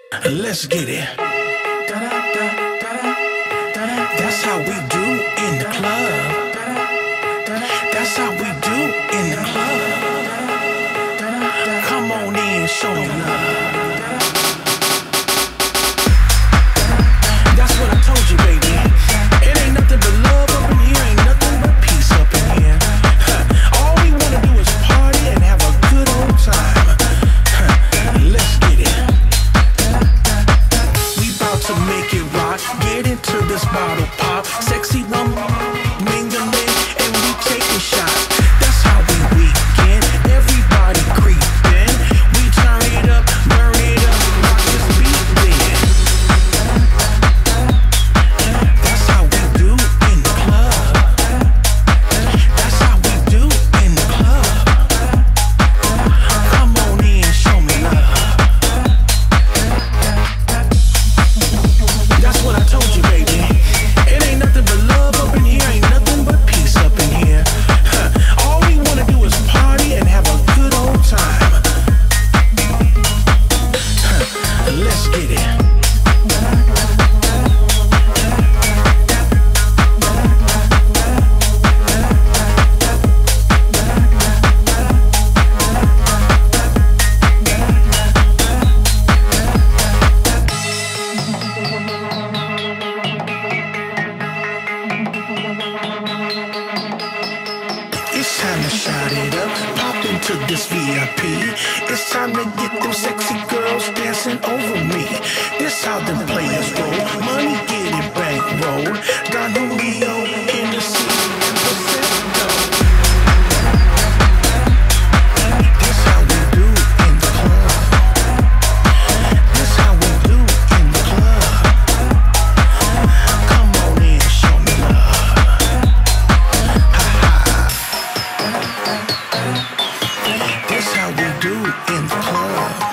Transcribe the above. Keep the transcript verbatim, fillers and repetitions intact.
Let's get it. That's how we do in the club. That's how we do in the club. Come on in, show me love. That's what I told you, baby. It ain't nothing but love up in here, ain't nothing but peace up in here. All we wanna do is party and have a good old time. Let's get it. We bout to make it rock. Get into this bottle pop. Sexy woman, mingling, and we taking shots. That's how we weekend. Everybody creeping. We turn it up, burn it up, rock this beat then. That's how we do in the club. That's how we do in the club. Come on in, show me love. That's what I told you, baby. It ain't nothing but love up in here, ain't nothing but peace up in here. Huh. All we wanna do is party and have a good old time. Huh. Let's get it. It's time to shot it up, pop into this V I P. It's time to get them sexy girls dancing over me. This how them players roll, money get it bankroll. Don Julio in the city, Flamingo. This how we do in the club. This how we do in the club. Come on in, show me love. That's how we do in the club.